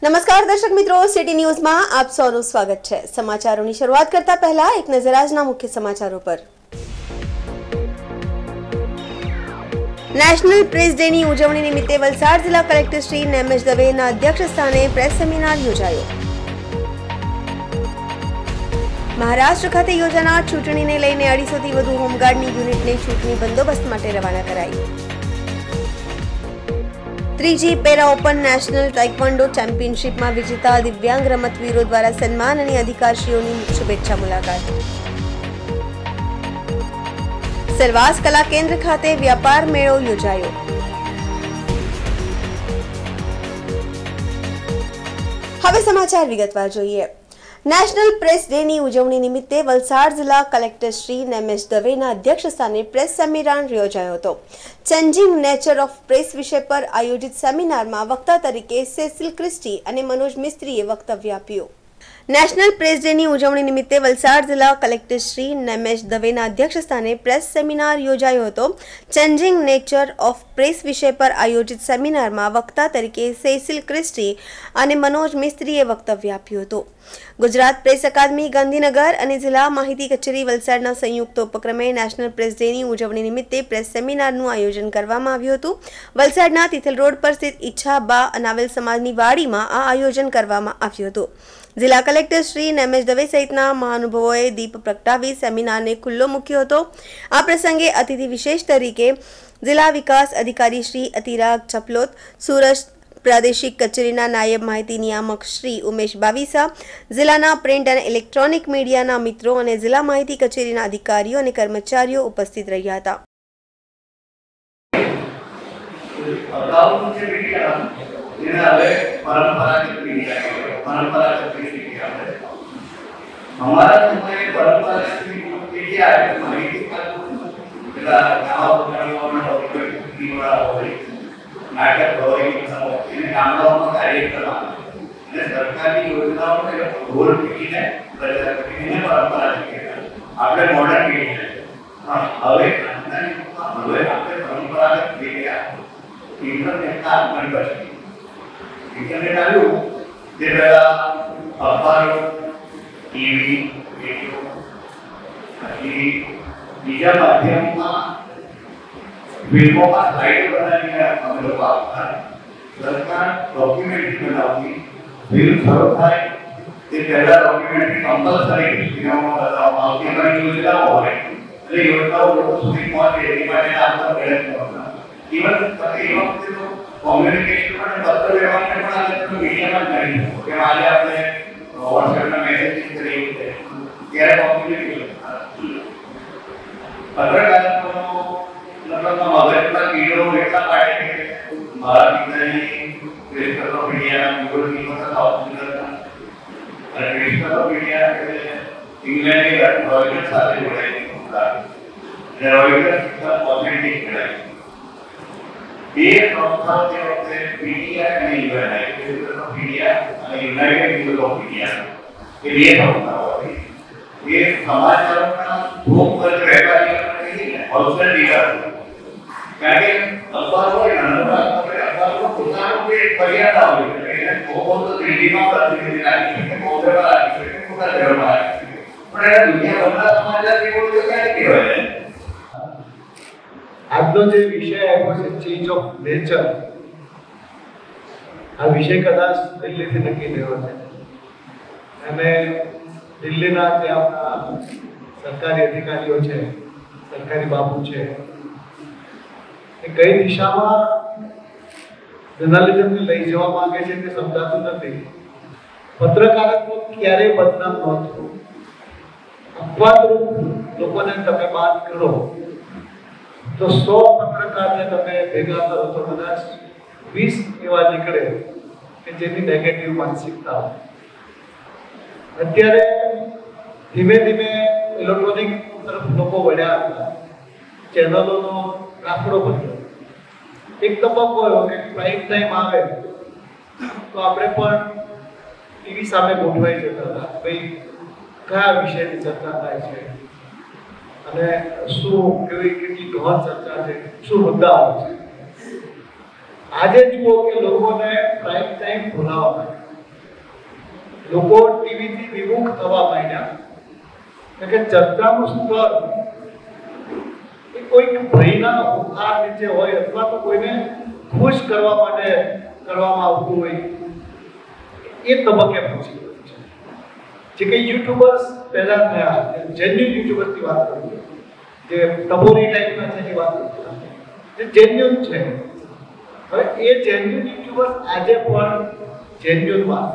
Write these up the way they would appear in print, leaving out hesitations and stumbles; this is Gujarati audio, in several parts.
નમસ્કાર દર્શક મિત્રો, સિટી ન્યૂઝમાં આપ સૌનું સ્વાગત છે। સમાચારોની શરૂઆત કરતા પહેલા એક નજર આજના મુખ્ય સમાચારો પર। નેશનલ પ્રેસ ડેની ઉજવણી નિમિત્તે વલસાડ જિલ્લા કલેક્ટર શ્રી નેમેશ દવેના અધ્યક્ષસ્થાને પ્રેસ સેમિનાર યોજાયો। મહારાષ્ટ્ર ખાતે યોજાનાર ચૂંટણીને લઈને 250થી વધુ હોમગાર્ડની યુનિટને ચૂંટણી બંદોબસ્ત માટે રવાના કરાઈ। ત્રીજી પેરા ઓપન નેશનલ તાઇક્વાન્ડો ચેમ્પિયનશિપમાં વિજેતા દિવ્યાંગ રમતવીરો દ્વારા સન્માન અને અધિકારીઓની શુભેચ્છા મુલાકાત। સરવાસ કલા કેન્દ્ર ખાતે વ્યાપાર મેળો યોજાયો। હવે સમાચાર વિગતવાર જોઈએ। નેશનલ પ્રેસ ડેની ઉજવણી નિમિત્તે વલસાડ જિલ્લા કલેક્ટર શ્રી નેમેશ દવેના અધ્યક્ષસ્થાને પ્રેસ સેમિનાર યોજાયો હતો। ચેન્જિંગ નેચર ઓફ પ્રેસ વિષય પર આયોજિત સેમિનારમાં વક્તા તરીકે સેસિલ ક્રિસ્ટી અને મનોજ મિસ્ત્રીએ વક્તવ્ય આપ્યું। નેશનલ પ્રેસ ડેની ઉજવણી નિમિત્તે વલસાડ જિલ્લા કલેક્ટર શ્રી નેમેશ દવેના અધ્યક્ષસ્થાને પ્રેસ સેમિનાર યોજાયો હતો। ચેન્જિંગ નેચર ઓફ પ્રેસ વિષય પર આયોજિત સેમિનારમાં વક્તા તરીકે સેસિલ ક્રિસ્ટી અને મનોજ મિસ્ત્રીએ વક્તવ્ય આપ્યું હતું। ગુજરાત પ્રેસ અકાદમી ગાંધીનગર અને જિલ્લા માહિતી કચેરી વલસાડના સંયુક્ત ઉપક્રમે નેશનલ પ્રેસ ડેની ઉજવણી નિમિત્તે પ્રેસ સેમિનારનું આયોજન કરવામાં આવ્યું હતું। વલસાડના તિથલ રોડ પર સ્થિત ઈચ્છાબા અનાવેલ સમાજની વાડીમાં આ આયોજન કરવામાં આવ્યું હતું। જિલ્લા કલેક્ટર શ્રી નેમેશ દવે સહિતના મહાનુભાવોએ દીપ પ્રગટાવી સેમિનારને ખુલ્લો મૂક્યો હતો। આ પ્રસંગે અતિથિ વિશેષ તરીકે જિલ્લા વિકાસ અધિકારી શ્રી અતિરાગ ચપલોત, સુરત પ્રાદેશિક કચેરીના નાયબ માહિતી નિયામક શ્રી ઉમેશ બાવીસા, જિલ્લાના પ્રિન્ટ અને ઇલેક્ટ્રોનિક મીડિયાના મિત્રો અને જિલ્લા માહિતી કચેરીના અધિકારીઓ અને કર્મચારીઓ ઉપસ્થિત રહ્યા હતા। हमारा समय परंपरागत मीडिया है, माहिती का गाँव में नाटक हो रही है, गाँव में कार्यक्रम सरकारी योजनाओं में रोल पीढ़ी है, परंपरा आपने मॉडर्न पीढ़ी है। હવે આપણે પરંપરાગત મીડિયા ઇન્ટરનેટના આગમન પછી ઇન્ટરનેટ આવ્યું તે પહેલા અખબારો, ટીવી, રેડિયો પછી બીજા માધ્યમમાં ફિલ્મોમાં સ્લાઇડ બનાવીને અમે લોકો આપતા। સરકાર ડોક્યુમેન્ટરી બનાવતી, ફિલ્મ શરૂ થાય તે પહેલા ડોક્યુમેન્ટરી કમ્પલસરી ફિલ્મોમાં બતાવવામાં આવતી અને યોજનાઓ હોય એટલે યોજનાઓ લોકો સુધી પહોંચે એ માટે આપતા પ્રયત્ન કરતા। ઇવન એ વખતે તો કોમ્યુનિકેશન માટે પત્ર વ્યવહારને પણ આ મીડિયામાં જ કરી શકો કે આજે આપણે વોટ્સએપના મેસેજિંગ કરીએ ત્યારે કોમ્યુનિકેશન પત્રકારત્વનો મતલબમાં મગજમાં કીડો એટલા પાડે કે મારા પિતાની ક્રિસ્ટલ ઓફ ઇન્ડિયાના મૂળની વખત આવતી હતા અને ક્રિસ્ટલ ઓફ ઇન્ડિયા એટલે ઇંગ્લેન્ડની રોયટર્સ સાથે જોડાયેલી સંસ્થા અને રોયટર્સ ઓથેન્ટિક કહેવાય। બે સંસ્થાઓ જે વખતે પીટીઆઈ અને યુએનઆઈ ક્રિસ્ટલ ઓફ ઇન્ડિયા અને યુનાઇટેડ પીપલ ઓફ ઇન્ડિયા એ બે સંસ્થાઓ હતી। એ સમાચારોના ભોગ પર વેપારીઓને હોલસેલ ડીલર કારણ કે અખબાર હોય ને અખબારનો પોતાનો કોઈ મર્યાદા હોય એટલે બહુ તો દિલ્હીમાં પ્રતિનિધિ રાખી શકે, બોમ્બેમાં રાખી શકે, મોટા શહેરોમાં રાખી શકે પણ એ દુનિયાભરના સમાચાર એવું તો ક્યારે કહેવાય। આજનો જે વિષય આવ્યો છે ચેન્જ ઓફ નેચર, આ વિષય કદાચ દિલ્હીથી નક્કી થયો છે અને દિલ્હીના જે આપણા સરકારી અધિકારીઓ છે, સરકારી બાબુ છે એ કઈ દિશામાં જર્નલિઝમને લઈ જવા માંગે છે તે સમજાતું નથી। પત્રકારત્વ ક્યારેય બદનામ ન થયું। અપવાદરૂપ લોકોને તમે વાત કરો તો 100 પત્રકારને તમે ભેગા કરો તો કદાચ 20 એવા નીકળે કે જેની નેગેટિવ માનસિકતા હોય। અત્યારે ધીમે ધીમે ઇલેક્ટ્રોનિક તરફ લોકો વળ્યા હતા, ચેનલોનો રાફડો બદલ્યો। એક તબક્કો એવો કે પ્રાઇમ ટાઈમ આવે તો આપણે પણ ટીવી સામે ગોઠવાઈ જતા હતા ભાઈ કયા વિષયની ચર્ચા થાય છે અને શું કેટલી ગહન ચર્ચા છે, શું મુદ્દાઓ છે। આજે જુઓ કે લોકોને પ્રાઇમ ટાઈમ ભૂલાવવા લોકો ટીવીથી વિમુખ થવા માંડ્યા કે ચર્ચાનું સ્તર એ કોઈક ભયના ઉખાર નીચે હોય અથવા તો કોઈને ખુશ કરવા માટે કરવામાં આવતું હોય એ તબક્કે પહોંચી ગયું છે. જે કે યુટ્યુબર્સ પેદા થયા, જેન્યુઅન યુટ્યુબર્સની વાત કરું, જે ટબોરી ટાઈપના છે એની વાત કરું, જે જેન્યુઅન છે. હવે એ જેન્યુઅન યુટ્યુબર્સ આજે પણ જેન્યુઅન વાત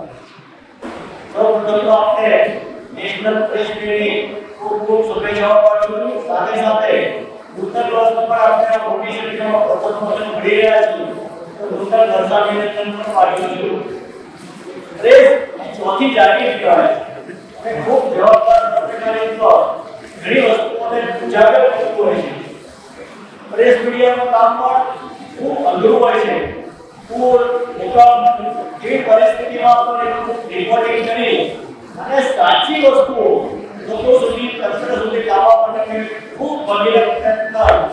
નેશનલ પ્રેસ ડેની ખૂબ ખૂબ શુભેચ્છાઓ પાઠવું છું. સાથે સાથે ઉત્તર વર્ષમાં પણ આપણે મોટી સંખ્યામાં પ્રમોશન મળી રહ્યા છે તો ઉત્તર દર્શાવીને પણ પાઠવું છું. પ્રેસ ચોથી જાગીર કહેવાય છે અને ખૂબ જવાબદાર પત્રકારિત્વ ઘણી વસ્તુઓને ઉજાગર કરતું હોય છે. પ્રેસ મીડિયાનું કામ પણ ખૂબ અઘરું હોય છે. ખૂબ જે પરિસ્થિતિમાં પણ રિપોર્ટિંગ કરી અને સાચી વસ્તુઓ લોકો સુધી તંત્ર સુધી લાવવા માટે ખૂબ ભગીરથ પ્રયત્ન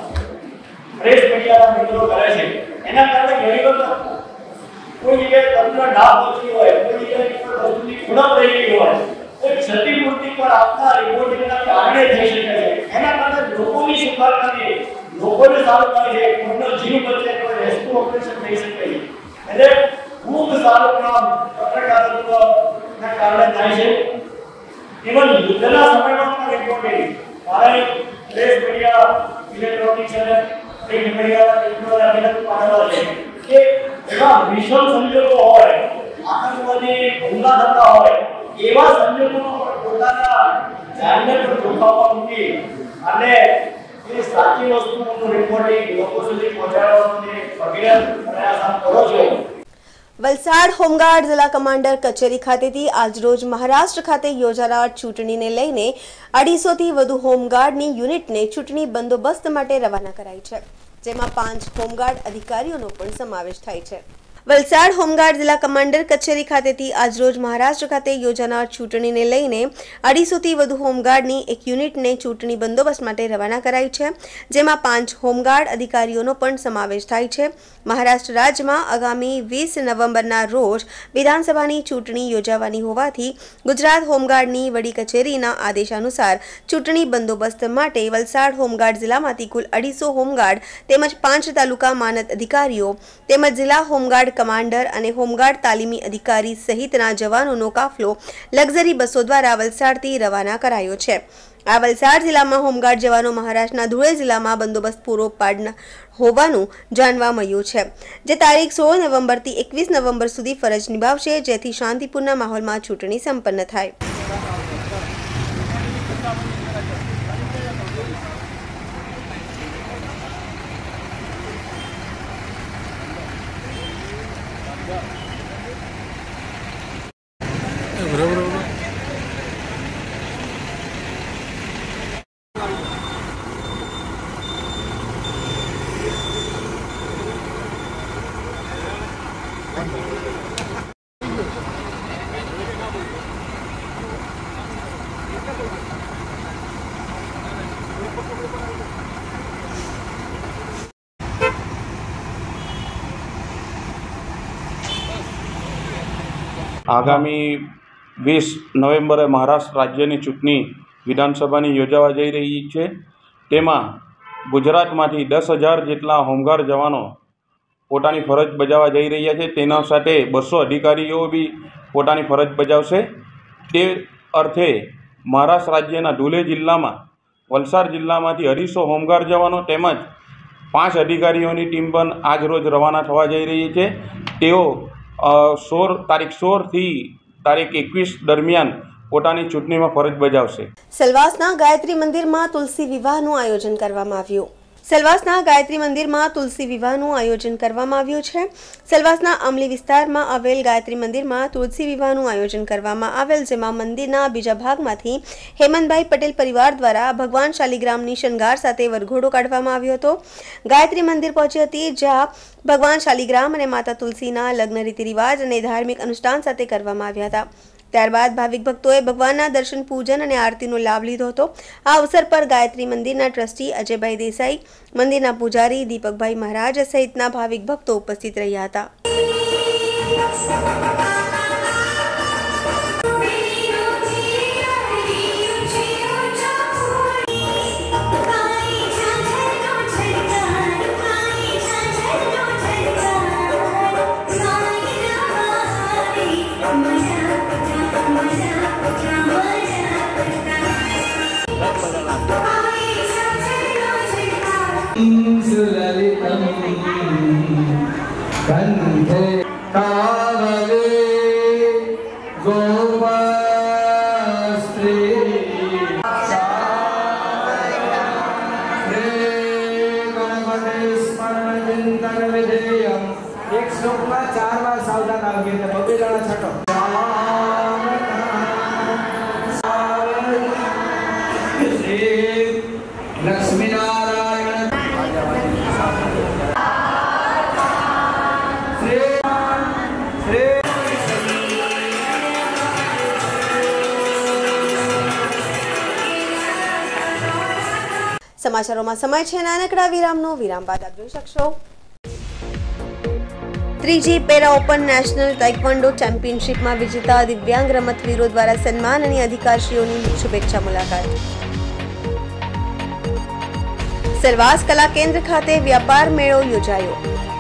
પ્રેસ મીડિયાના મિત્રો કરે છે. એના કારણે ઘણી વખત કોઈ જગ્યાએ તંત્ર ના પહોંચી હોય, કોઈ જગ્યાએ વસ્તુની ઉણપ રહી ગઈ હોય તો ક્ષતિપૂર્તિ પર આપના રિપોર્ટિંગના કારણે થઈ શકે છે. એના કારણે લોકોની સુખાકારી, લોકોને સારું થાય છે, કોઈનો જીવ બચે, કોઈ રેસ્ક્યુ ઓપરેશન થઈ શકે છે. એટલે ખૂબ સારું કામ પત્રકારત્વના કારણે થાય છે. ઇવન યુદ્ધના સમયમાં પણ રિપોર્ટિંગ મારે પ્રેસ મીડિયા, ઇલેક્ટ્રોનિક્સ અને પ્રિન્ટ મીડિયાના ટેકનોલોજી અભિનંદન પાઠવવા છે કે એવા વિષમ સંજોગો હોય, આતંકવાદી હુમલા થતા હોય, એવા સંજોગોમાં પણ પોતાના જાનને પણ જોખમમાં મૂકી અને એ સાચી વસ્તુઓનું રિપોર્ટિંગ લોકો સુધી પહોંચાડવાનો ભગીરથ પ્રયાસ આપ કરો છો. વલસાડ હોમગાર્ડ જિલ્લા કમાન્ડર કચેરી ખાતેથી આજરોજ મહારાષ્ટ્ર ખાતે યોજાનાર ચૂંટણીને લઈને 250 થી વધુ હોમગાર્ડની યુનિટને ચૂંટણી બંદોબસ્ત માટે રવાના કરાઈ છે, જેમાં 5 હોમગાર્ડ અધિકારીઓનો પણ સમાવેશ થાય છે. વલસાડ હોમગાર્ડ જિલ્લા કમાન્ડર કચેરી ખાતેથી આજરોજ મહારાષ્ટ્ર ખાતે યોજાનાર ચૂંટણીને લઈને 250 થી વધુ હોમગાર્ડની એક યુનિટને ચૂંટણી બંદોબસ્ત માટે રવાના કરાઈ છે, જેમાં 5 હોમગાર્ડ અધિકારીઓનો પણ સમાવેશ થાય છે. મહારાષ્ટ્ર રાજ્યમાં આગામી 20 નવેમ્બરના રોજ વિધાનસભાની ચૂંટણી યોજાવાની હોવાથી ગુજરાત હોમગાર્ડની વડી કચેરીના આદેશાનુસાર ચૂંટણી બંદોબસ્ત માટે વલસાડ હોમગાર્ડ જિલ્લામાંથી કુલ 250 હોમગાર્ડ તેમજ 5 તાલુકા માનદ અધિકારીઓ તેમજ જિલ્લા હોમગાર્ડ કમાન્ડર અને હોમગાર્ડ તાલીમી અધિકારી સહિતના જવાનોનો કાફલો લક્ઝરી બસો દ્વારા વલસાડથી રવાના કરાયો છે. આ વલસાડ જિલ્લામાં હોમગાર્ડ જવાનો મહારાષ્ટ્રના ધુळे જિલ્લામાં બંદોબસ્ત પૂરો પાડનાર હોવાનું જાણવા મળ્યું છે, જે તારીખ 16 નવેમ્બરથી 21 નવેમ્બર સુધી ફરજ નિભાવશે, જેથી શાંતિપૂર્ણ માહોલમાં ચૂંટણી સંપન્ન થાય. આગામી 20 નવેમ્બરે મહારાષ્ટ્ર રાજ્યની ચૂંટણી વિધાનસભાની યોજાવા જઈ રહી છે. તેમાં ગુજરાતમાંથી 10,000 જેટલા હોમગાર્ડ જવાનો પોતાની ફરજ બજાવવા જઈ રહ્યા છે. તેના સાથે 200 અધિકારીઓ બી પોતાની ફરજ બજાવશે. તે અર્થે મહારાષ્ટ્ર રાજ્યના ધુळे જિલ્લામાં વલસાડ જિલ્લામાંથી 250 હોમગાર્ડ જવાનો તેમજ 5 અધિકારીઓની ટીમ પણ આજ રોજ રવાના થવા જઈ રહી છે. તેઓ તારીખ 16 થી તારીખ 21 દરમિયાન પોતાની ચૂંટણીમાં ફરજ બજાવશે. સેલવાસના ગાયત્રી મંદિરમાં તુલસી વિવાહનું આયોજન કરવામાં આવ્યું. સેલવાસના ગાયત્રી મંદિરમાં તુલસી વિવાહનું આયોજન કરવામાં આવ્યું છે. સેલવાસના અમલી વિસ્તારમાં આવેલ ગાયત્રી મંદિરમાં તુલસી વિવાહનું આયોજન કરવામાં આવેલ, જેમાં મંદિરના બીજા ભાગમાંથી હેમંતભાઈ પટેલ પરિવાર દ્વારા ભગવાન શાલિગ્રામની શણગાર સાથે વરઘોડો કાઢવામાં આવ્યો હતો. ગાયત્રી મંદિર પહોંચી હતી, જ્યાં ભગવાન શાલિગ્રામ અને માતા તુલસીના લગ્ન રીતિ રિવાજ અને ધાર્મિક અનુષ્ઠાન સાથે કરવામાં આવ્યા હતા. ત્યારબાદ ભાવિક ભક્તોએ ભગવાનના દર્શન, પૂજન અને આરતીનો લાભ લીધો હતો. આ અવસર પર ગાયત્રી મંદિરના ટ્રસ્ટી અજયભાઈ દેસાઈ, મંદિરના પૂજારી દીપકભાઈ મહારાજ સહિતના ભાવિક ભક્તો ઉપસ્થિત રહ્યા હતા. कंठे कावले गोपस्त्री एक श्लोक में 4 बार सावधान आगे बबे जणा छटो लक्ष्मी नारायण સમાચારોમાં સમય છે નાનકડા વિરામનો. વિરામ બાદ આપ જોઈ શકશો ત્રીજી પેરા ઓપન નેશનલ તાઇક્વાન્ડો ચેમ્પિયનશિપમાં વિજેતા દિવ્યાંગ રમતવીરો દ્વારા સન્માન અને અધિકારીઓની શુભેચ્છા મુલાકાત. સેલવાસ કલા કેન્દ્ર ખાતે વ્યાપાર મેળો યોજાયો.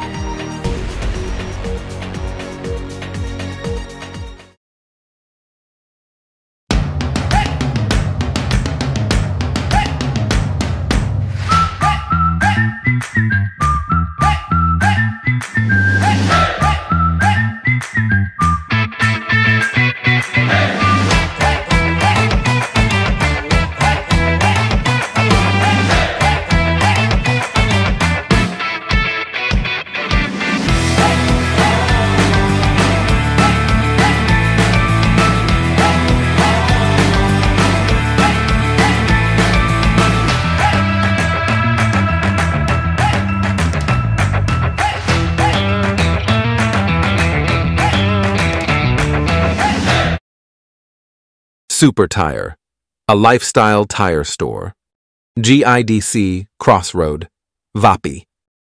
Super Tire, a lifestyle tire store. GIDC Crossroad, Vapi.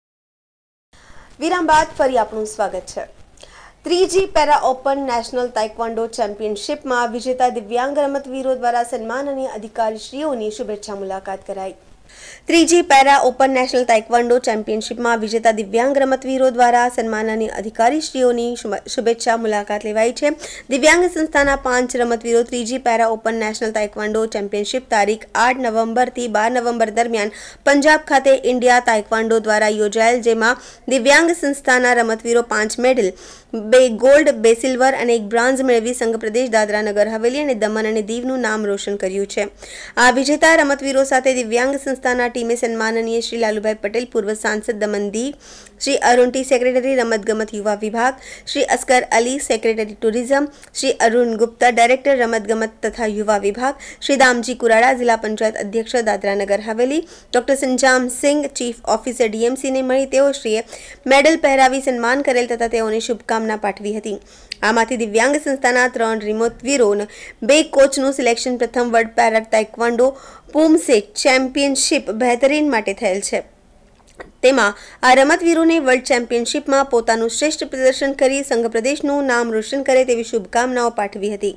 વિરામ બાદ ફરી આપનું સ્વાગત છે. ત્રીજી પેરા ઓપન નેશનલ તાઇક્વાન્ડો ચેમ્પિયનશિપમાં વિજેતા દિવ્યાંગ રમતવીરો દ્વારા સન્માન અને અધિકારીશ્રીઓની શુભેચ્છા મુલાકાત કરાઈ. ત્રીજી પેરા ઓપન નેશનલ તાઇક્વાન્ડો ચેમ્પિયનશિપમાં વિજેતા દિવ્યાંગ રમતવીરો દ્વારા સન્માન અને અધિકારીશ્રીઓની શુભેચ્છા મુલાકાત લેવાઈ છે. દિવ્યાંગ સંસ્થાના 5 રમતવીરો ત્રીજી para open national taekwondo championship તારીખ 8 નવેમ્બરથી 12 નવેમ્બર દરમિયાન પંજાબ ખાતે ઇન્ડિયા તાઇક્વાન્ડો દ્વારા યોજાયેલ, જેમાં દિવ્યાંગ સંસ્થાના રમતવીરો 5 મેડલ, 2 ગોલ્ડ, 2 સિલ્વર અને 1 બ્રોન્ઝ મેળવી સંઘ પ્રદેશ દાદરા નગર હવેલી અને દમણ અને દીવનું નામ રોશન કર્યું છે. આ વિજેતા રમતવીરો સાથે દિવ્યાંગ સંસ્થાના ટીમે સન્માનનીય શ્રી લાલુભાઈ પટેલ, પૂર્વ સાંસદ દમણ દીવ, શ્રી અરુણ ટી, સેક્રેટરી રમતગમત યુવા વિભાગ, Shri Askar Ali, secretary tourism, Shri Arun Gupta, director રમતગમત તથા યુવા વિભાગ, શ્રી દામજી કુરાડા, જિલ્લા પંચાયત અધ્યક્ષ Dadra Nagar Haveli, doctor Sanjam Singh, chief officer ડીએમસીને મળી તેઓશ્રીએ મેડલ પહેરાવી સન્માન કરેલ તથા તેઓને શુભકામના પાઠવી હતી. આમાંથી દિવ્યાંગ સંસ્થાના 3 રમતવીરોને 2 કોચનું સિલેક્શન પ્રથમ world para taekwondo poomsae championship બહેતરીન માટે થયેલ છે. તેમાં આ રમતવીરોને વર્લ્ડ ચેમ્પિયનશિપમાં પોતાનું શ્રેષ્ઠ પ્રદર્શન કરી સંઘ પ્રદેશનું નામ રોશન કરે તેવી શુભકામનાઓ પાઠવી હતી.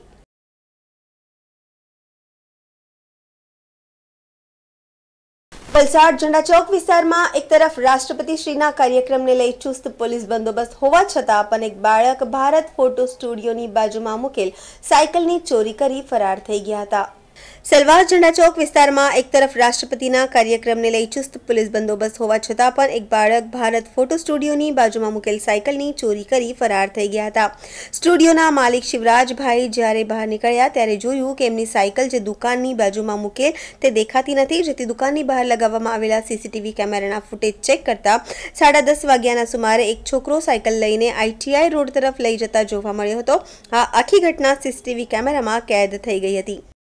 વલસાડ ઝંડા ચોક વિસ્તારમાં એક તરફ રાષ્ટ્રપતિ શ્રીના કાર્યક્રમને લઈ ચુસ્ત પોલીસ બંદોબસ્ત હોવા છતાં પણ એક બાળક ભારત ફોટો સ્ટુડિયોની બાજુમાં મૂકેલ સાયકલની ચોરી કરી ફરાર થઈ ગયા હતા. સેલવાસ ઝંડા ચોક વિસ્તારમાં એક તરફ રાષ્ટ્રપતિના કાર્યક્રમને લઈ ચુસ્ત પોલીસ બંદોબસ્ત હોવા છતાં પણ એક બાળક ભારત ફોટો સ્ટુડિયોની બાજુમાં મૂકેલ સાયકલની ચોરી કરી ફરાર થઈ ગયા હતા. સ્ટુડિયોના માલિક શિવરાજભાઈ જ્યારે બહાર નીકળ્યા ત્યારે જોયું કે એમની સાયકલ જે દુકાનની બાજુમાં મૂકેલ તે દેખાતી નથી, જેથી દુકાનની બહાર લગાવવામાં આવેલા સીસીટીવી કેમેરાના ફૂટેજ ચેક કરતા 10:30 વાગ્યાના સુમારે એક છોકરો સાયકલ લઈને ITI રોડ તરફ લઈ જતા જોવા મળ્યો હતો. આ આખી ઘટના સીસીટીવી કેમેરામાં કેદ થઈ ગઈ હતી.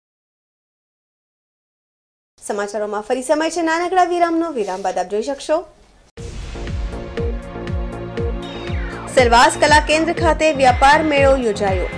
સમાચારોમાં ફરી સમય છે નાનકડા વિરામનો. વિરામ બાદ આપ જોઈ શકશો સેલવાસ કલા કેન્દ્ર ખાતે વ્યાપાર મેળો યોજાયો.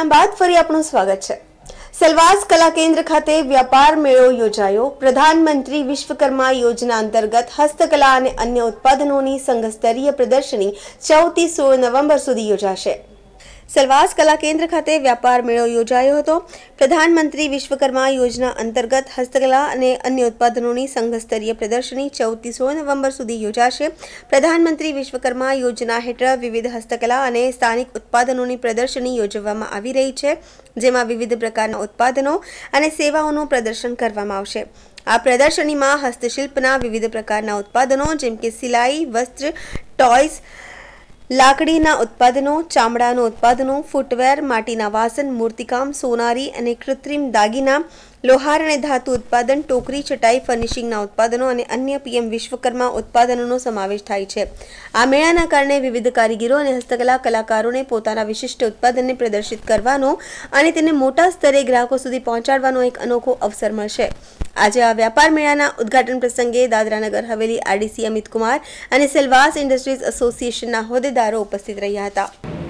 બાદ ફરી આપનું સ્વાગત છે। સેલવાસ કલા કેન્દ્ર ખાતે વ્યાપાર મેળો યોજાયો। પ્રધાનમંત્રી વિશ્વકર્મા યોજના અંતર્ગત હસ્તકલા અને અન્ય ઉત્પાદનોની સંઘસ્તરીય પ્રદર્શની 14 થી 16 નવેમ્બર સુધી યોજાશે। સેલવાસ કલા કેન્દ્ર ખાતે વ્યાપાર મેળો યોજાયો હતો। પ્રધાનમંત્રી વિશ્વકર્મા યોજના અંતર્ગત હસ્તકલા અને અન્ય ઉત્પાદનોની સંઘસ્તરીય પ્રદર્શની 14 થી 16 નવેમ્બર સુધી યોજાશે। પ્રધાનમંત્રી વિશ્વકર્મા યોજના હેઠળ વિવિધ હસ્તકલા અને સ્થાનિક ઉત્પાદનોની પ્રદર્શની યોજવામાં આવી રહી છે, જેમાં વિવિધ પ્રકારના ઉત્પાદનો અને સેવાઓનું પ્રદર્શન કરવામાં આવશે। આ પ્રદર્શનીમાં હસ્તશિલ્પના વિવિધ પ્રકારના ઉત્પાદનો જેમ કે સિલાઈ, વસ્ત્ર, ટોયસ, લાકડીના ઉત્પાદનો, ચામડાના ઉત્પાદનો, ફૂટવેર, માટીના વાસણ, મૂર્તિકામ, સોનારી અને કૃત્રિમ દાગીના, લોહાર અને ધાતુ ઉત્પાદન, ટોકરી, ચટાઈ, ફર્નિશિંગના ઉત્પાદનો અને અન્ય પીએમ વિશ્વકર્મા ઉત્પાદનોનો સમાવેશ થાય છે। આ મેળાના કારણે વિવિધ કારીગરો અને હસ્તકલા કલાકારોને પોતાના વિશિષ્ટ ઉત્પાદનને પ્રદર્શિત કરવાનો અને તેને મોટા સ્તરે ગ્રાહકો સુધી પહોંચાડવાનો એક અનોખો અવસર મળશે। આજે આ વ્યાપાર મેળાના ઉદ્ઘાટન પ્રસંગે દાદરા નગર હવેલી આરડીસી અમિત કુમાર અને સેલવાસ ઇન્ડસ્ટ્રીઝ એસોસિએશનના હોદ્દેદારો ઉપસ્થિત રહ્યા હતા।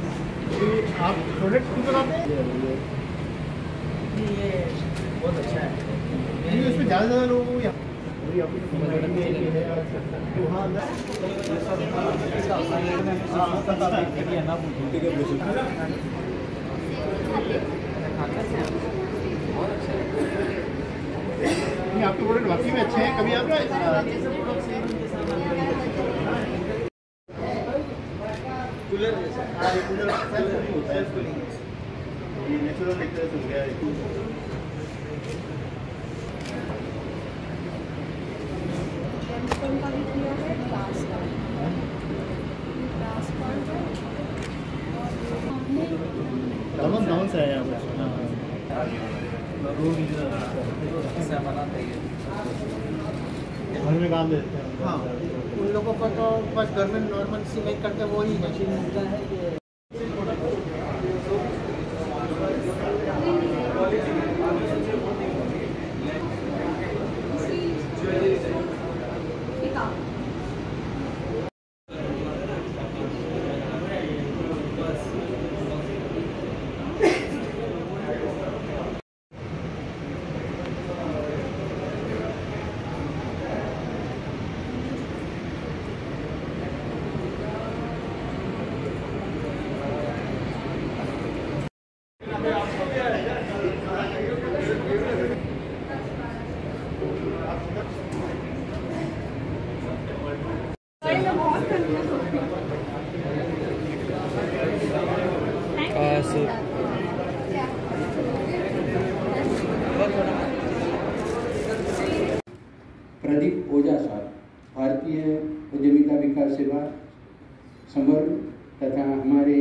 बहुत अच्छा है। इसमें ज़्यादा लोग आपके प्रोडक्ट वाकई में अच्छे हैं। कभी आप कूलर होता है, ये नेचुरल एक तरह से हो गया है। डाउन से आया घर में काम देते हैं। हाँ, उन लोगों को तो बस घर में नॉर्मल सिलाई करके वो ही मशीन मिलता है। प्रदीप ओझा साहब भारतीय उद्यमिता विकास सेवा समर तथा हमारे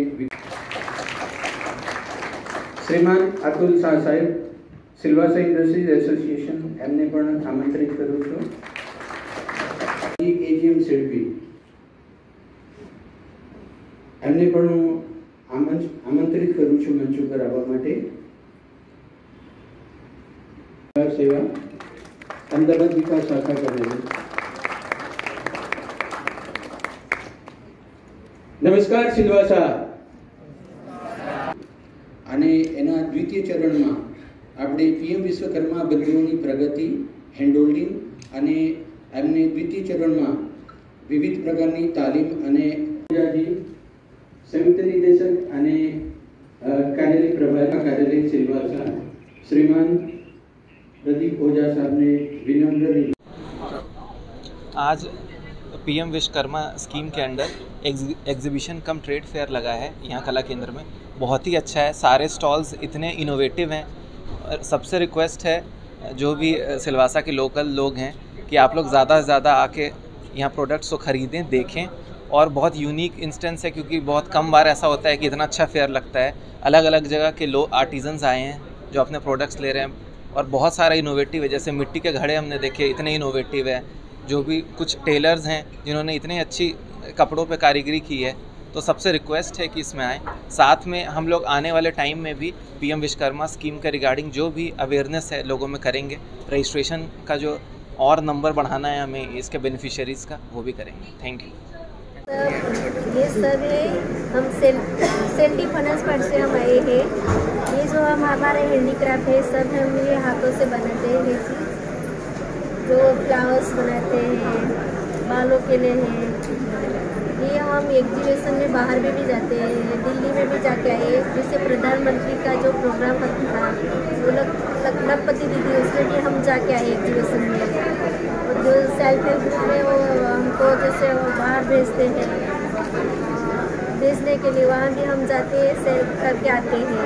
श्रीमान अतुल शाह साहेब सिलवासा इंडस्ट्रीज एसोसिएशन एमने पण आमंत्रित करूँ छूँ। एजीएम शिल्पी एमने पण आमंत्रित करूँ छूँ मंच पर आववा माटे। सेवा अंतर्गत विकास शाखा करेली। नमस्कार सिलवासा અને એના દ્વિતીય ચરણમાં આપણે પીએમ વિશ્વકર્મા બંધુઓની પ્રગતિ, હેન્ડહોલ્ડિંગ અને એમને દ્વિતીય ચરણમાં વિવિધ પ્રકારની તાલીમ અને સંયુક્ત નિદેશક અને કાર્યાલય પ્રભારી કાર્યાલય સિલવાસા श्रीमान प्रदीप ओझा साहब ने विनम्र। आज पीएम विश्वकर्मा स्कीम के under exhibition cum trade fair लगा है यहाँ कला केंद्र में। बहुत ही अच्छा है, सारे स्टॉल्स इतने इनोवेटिव हैं। और सबसे रिक्वेस्ट है जो भी सिलवासा के लोकल लोग हैं कि आप लोग ज़्यादा से ज़्यादा आके यहाँ प्रोडक्ट्स को ख़रीदें, देखें। और बहुत यूनिक इंस्टेंस है क्योंकि बहुत कम बार ऐसा होता है कि इतना अच्छा फेयर लगता है। अलग अलग जगह के लोग आर्टिजन्स आए हैं जो अपने प्रोडक्ट्स ले रहे हैं और बहुत सारा इनोवेटिव है। जैसे मिट्टी के घड़े हमने देखे, इतने इनोवेटिव है। जो भी कुछ टेलर्स हैं जिन्होंने इतनी अच्छी कपड़ों पे कारीगरी की है, तो सबसे रिक्वेस्ट है कि इसमें आएँ। साथ में हम लोग आने वाले टाइम में भी पीएम विश्वकर्मा स्कीम के रिगार्डिंग जो भी अवेयरनेस है लोगों में करेंगे। रजिस्ट्रेशन का जो और नंबर बढ़ाना है हमें इसके बेनिफिशियरीज़ का, वो भी करेंगे। Thank you. ये सब है, हम सेल्टी फाइनेंस फंड से हम आए हैं। ये जो हम हमारे हैंडीक्राफ्ट है सब हम ये हाथों से बनाते हैं। ये चीज़ जो फ्लावर्स बनाते हैं बालों के लिए हैं। ये हम एग्जीबिशन में बाहर में भी जाते हैं, दिल्ली में भी जाके आए। जैसे प्रधानमंत्री का जो प्रोग्राम था वो लखपति दीदी, उसमें भी हम जाके आए एग्जीबिशन में। और जो सेल्फ हेल्प ग्रुप में वो हमको जैसे बाहर भेजते हैं भेजने के लिए, वहाँ भी हम जाते हैं, सेल करके आते हैं।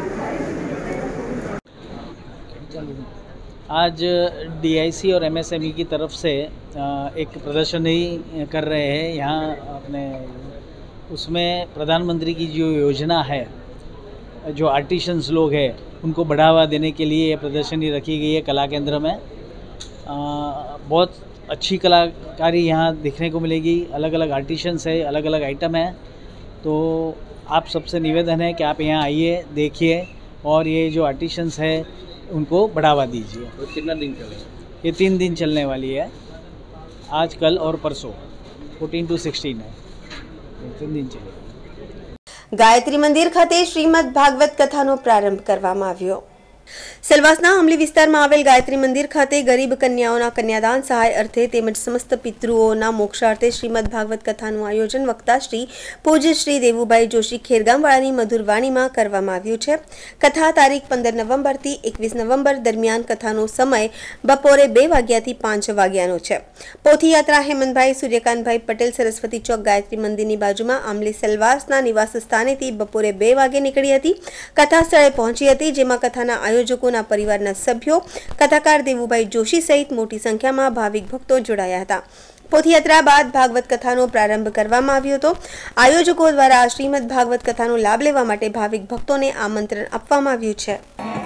आज DIC और MSME की तरफ से एक प्रदर्शनी कर रहे हैं यहाँ अपने। उसमें प्रधानमंत्री की जो योजना है, जो आर्टिशंस लोग हैं उनको बढ़ावा देने के लिए ये प्रदर्शनी रखी गई है कला केंद्र में। बहुत अच्छी कलाकारी यहाँ देखने को मिलेगी। अलग अलग आर्टिशंस है, अलग अलग आइटम है। तो आप सबसे निवेदन है कि आप यहाँ आइए, देखिए और ये जो आर्टिशंस है उनको बढ़ावा दीजिए। तो कितना दिन चलेगा? ये 3 दिन चलने वाली है, आज कल और परसों 14 to 16 है, 3 दिन चलेगा। ગાયત્રી મંદિર ખાતે શ્રીમદ ભાગવત કથાનો પ્રારંભ કરવામાં આવ્યો। સેલવાસના અમલી વિસ્તારમાં આવેલ ગાયત્રી મંદિર ખાતે ગરીબ કન્યાઓના કન્યાદાન સહાય અર્થે તેમજ સમસ્ત પિતૃઓના મોક્ષાર્થે શ્રીમદ ભાગવત કથાનું આયોજન વક્તા શ્રી પૂજ્ય શ્રી દેવુભાઈ જોશી ખેરગામવાળાની મધુર વાણીમાં કરવામાં આવ્યું છે। કથા તારીખ 15 નવેમ્બરથી 21 નવેમ્બર દરમિયાન કથાનો સમય બપોરે 2 વાગ્યાથી 5 વાગ્યાનો છે। પોથીયાત્રા હેમંતભાઈ સૂર્યકાંતભાઈ પટેલ સરસ્વતી ચોક ગાયત્રી મંદિરની બાજુમાં આમલી સેલવાસના નિવાસ સ્થાનેથી બપોરે 2 વાગે નીકળી હતી। કથા સ્થળે પહોંચી હતી, જેમાં કથાના આયોજકોના પરિવારના સભ્યો, કથાકાર દેવુભાઈ જોશી સહિત મોટી સંખ્યામાં ભાવિક ભક્તો જોડાયા હતા। પોથયાત્રા બાદ ભાગવત કથાનો પ્રારંભ કરવામાં આવ્યો હતો। આયોજકો દ્વારા શ્રીમદ ભાગવત કથાનો લાભ લેવા માટે ભાવિક ભક્તોને આમંત્રણ આપવામાં આવ્યું છે।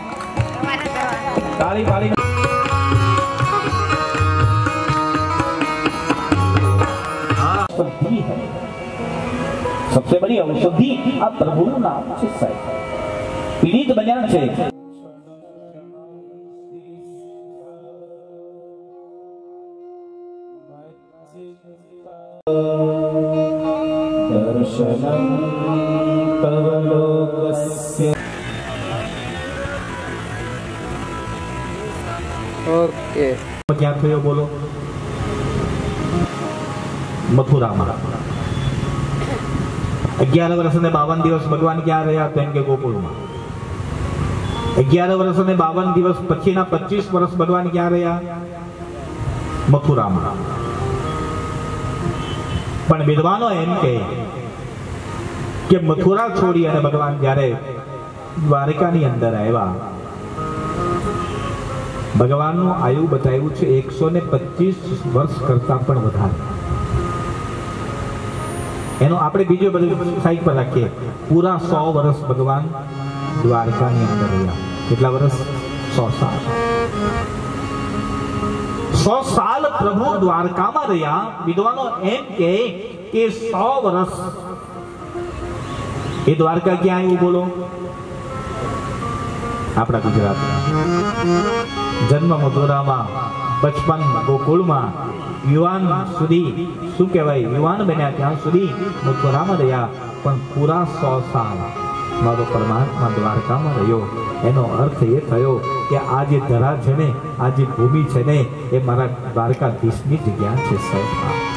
सबसे बड़ी औषधि आ प्रभु नाम છે સાહેબ। પીડિત બન્યા છે। दर्शनं तव लोकस्य। ओके, क्या थयो बोलो? मथुराમાં 11 વર્ષ અને 52 દિવસ ભગવાન ક્યાં રહ્યા? તેમ કે ગોકુળમાં। 11 વર્ષ અને 52 દિવસ પછીના 25 વર્ષ ભગવાન ક્યાં રહ્યા? મથુરામાં। પણ વિદ્વાનો એમ કહે કે મથુરા છોડી અને ભગવાન જ્યારે દ્વારકાની અંદર આવ્યા, ભગવાનનું આયુ બતાવ્યું છે 125 વર્ષ કરતા પણ વધારે। એનો આપણે બીજો બધું સાઈડ પર રાખીએ। પૂરા 100 વર્ષ ભગવાન દ્વારકાની અંદર રહ્યા। કેટલા વર્ષ? 100 સાલ। 100 સાલ પ્રભુ દ્વારકામાં રહ્યા। વિદ્વાનો એમ કહે કે 100 વર્ષ એ દ્વારકા ક્યાં આવ્યું બોલો? આપણા ગુજરાતમાં। જન્મ મથુરામાં, બચપન ગોકુળમાં, યુવાન સુધી શું કહેવાય, યુવાન બન્યા ત્યાં સુધી મથુરામાં રહ્યા। પણ પૂરા 100 સાલ મારો પરમાત્મા દ્વારકામાં રહ્યો। એનો અર્થ એ થયો કે આ જે ધરા છે ને, આ જે ભૂમિ છે ને, એ મારા દ્વારકાધીશની જગ્યા છે સાહેબ।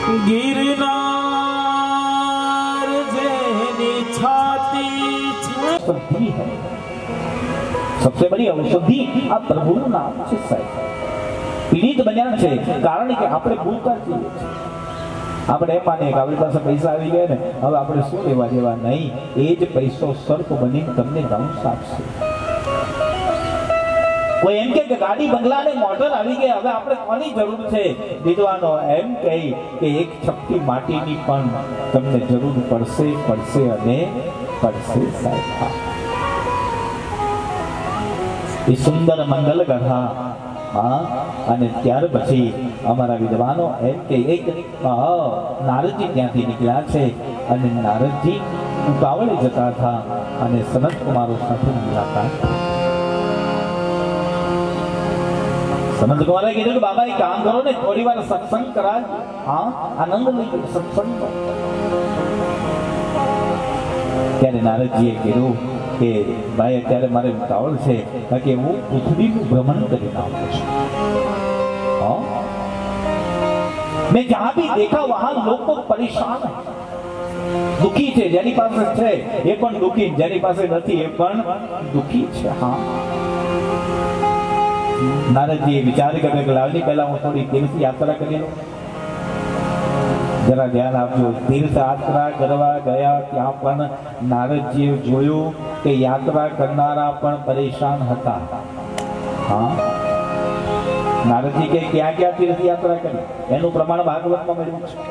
ગિરનાર જેની છાતી છે, सबसे बड़ी औषधि आ प्रभु नाम છે સાહેબ। પીડિત બન્યા છે કારણ કે આપણે ભૂલતા છીએ। આપણે એમ માનીએ કે આપણી પાસે પૈસા આવી ગયા ને, હવે આપણે શું લેવા દેવા? નહીં, એ જ પૈસો સર્પ બનીને તમને દંશ આપશે। કોઈ એમ કે ગાડી બંગલા ને મોટર આવી ગયા, હવે આપણે કોની જરૂર છે? વિદ્વાનો એમ કહે કે એક છપટી માટીની પણ તમને જરૂર પડશે, પડશે અને પડશે સાહેબ। એ સુંદર મંગલ ગઢા અને ત્યાર પછી અમારા વિદ્વાનો એમ કે એક નારદજી ત્યાંથી નીકળ્યા છે અને નારદજી ઉતાવળે જતા હતા અને સનત કુમારો સાથે મુલાકાત। સનત કુમારે કીધું કે બાબા એક કામ કરો ને, થોડી વાર સત્સંગ કરાય। આનંદ લઈ સત્સંગ. ત્યારે નારદજીએ કીધું કે ભાઈ અત્યારે મારે ઉતાવળ છે કે હું પૃથ્વીનું ભ્રમણ કરીને આવું છું. मैं जहां भी देखा वहां लोग तो परेशान है, दुखी છે. જેની પાસે છે એ પણ દુખી, જેની પાસે નથી એ પણ દુખી છે. હા, નારદજી વિચાર કર્યો કે લાવની પહેલા હું થોડી તીર્થ યાત્રા કરી લઉં. જરા ધ્યાન આપજો. તીર્થ યાત્રા કરવા ગયા ત્યાં પણ નારદજીએ જોયું કે યાત્રા કરનારા પણ પરેશાન હતા. હા, નારદજી કે ક્યાં ક્યાં તીર્થ યાત્રા કરી એનું પ્રમાણ ભાગવતમાં મળ્યું છે.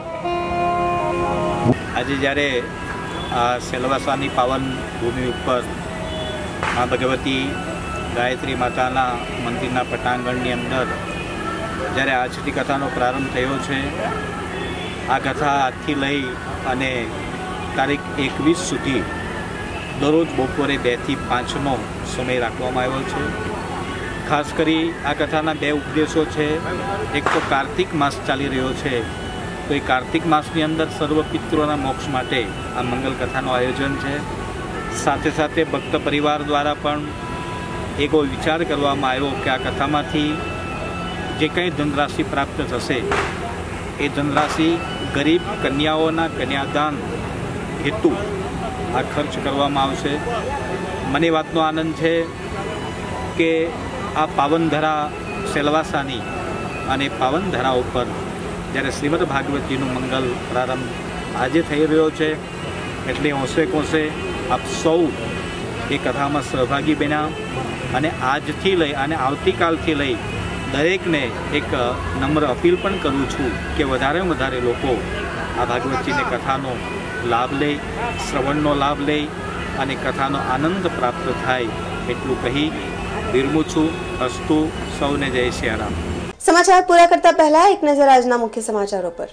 આજે જ્યારે આ સેલવાસાની પાવન ભૂમિ ઉપર આ ભગવતી ગાયત્રી માતાના મંદિરના પટાંગણની અંદર જ્યારે આજથી કથાનો પ્રારંભ થયો છે, આ કથા આજથી લઈ અને તારીખ 21 સુધી દરરોજ બપોરે 2 થી 5નો સમય રાખવામાં આવ્યો છે. ખાસ કરી આ કથાના 2 ઉપદેશો છે. એક તો કાર્તિક માસ ચાલી રહ્યો છે, તો એ કાર્તિક માસની અંદર સર્વ પિતૃઓના મોક્ષ માટે આ મંગલ કથાનું આયોજન છે. સાથે સાથે ભક્ત પરિવાર દ્વારા પણ એવો વિચાર કરવામાં આવ્યો કે આ કથામાંથી જે કંઈ ધનરાશિ પ્રાપ્ત થશે એ ધનરાશિ ગરીબ કન્યાઓના કન્યાદાન હેતુ આ ખર્ચ કરવામાં આવશે. મને વાતનો આનંદ છે કે આ પાવનધરા સેલવાસાની અને પાવનધરા ઉપર જ્યારે શ્રીમદ ભાગવતીનું મંગલ પ્રારંભ આજે થઈ રહ્યો છે, એટલે હોંશે કોંશે આપ સૌ એ કથામાં સહભાગી બન્યા. અને આજથી લઈ અને આવતીકાલથી લઈ દરેકને એક નમ્ર અપીલ પણ કરું છું કે વધારેમાં વધારે લોકો આ ભાગવતીની કથાનો લાભ લે, શ્રવણનો લાભ લે અને કથાનો આનંદ પ્રાપ્ત થાય એટલું કહી વિરમું છું. અસ્તુ. સૌને જય સિયારામ. સમાચાર પૂરા કરતા પહેલા એક નજર આજના મુખ્ય સમાચારો પર.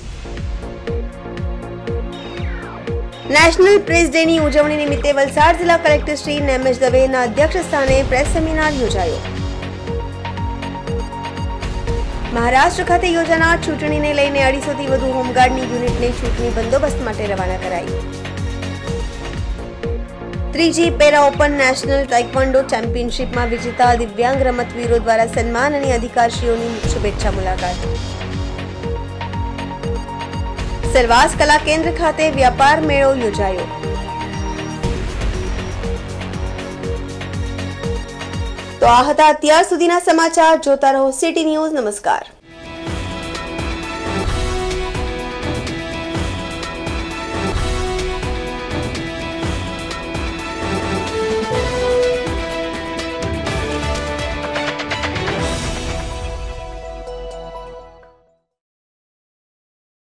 નેશનલ પ્રેસ ડે ની ઉજવણી નિમિત્તે વલસાડ જિલ્લા કલેક્ટર શ્રી નેમેશ દવેના અધ્યક્ષ સ્થાને પ્રેસ સેમિનાર યોજાયો. મહારાષ્ટ્ર ખાતે યોજાનાર ચૂંટણીને લઈને 250 થી વધુ હોમગાર્ડની યુનિટને ચૂંટણી બંદોબસ્ત માટે રવાના કરાઈ. ત્રીજી પેરા ઓપન નેશનલ તાઇક્વાન્ડો ચેમ્પિયનશિપમાં વિજેતા દિવ્યાંગ રમતવીરો દ્વારા સન્માન અને અધિકારીઓની શુભેચ્છા મુલાકાત. સેલવાસ કલા કેન્દ્ર ખાતે વ્યાપાર મેળો યોજાયો. તો આ હતા અત્યાર સુધીના સમાચાર. જોતા રહો સિટી ન્યૂઝ. નમસ્કાર.